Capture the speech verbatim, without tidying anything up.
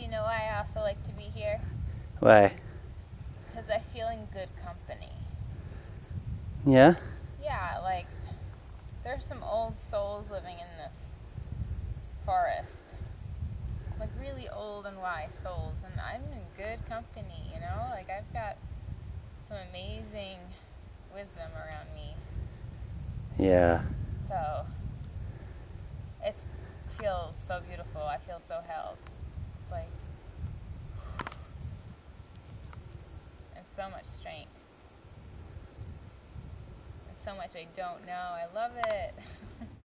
you know why I also like to be here? Why? Because I feel in good company. Yeah? Yeah, like, there's some old souls living in this forest. Like, really old and wise souls, and I'm in good company, you know? Like, I've got some amazing wisdom around me. Yeah. So, it feels so beautiful. I feel so held. It's like, and so much strength. And so much I don't know. I love it.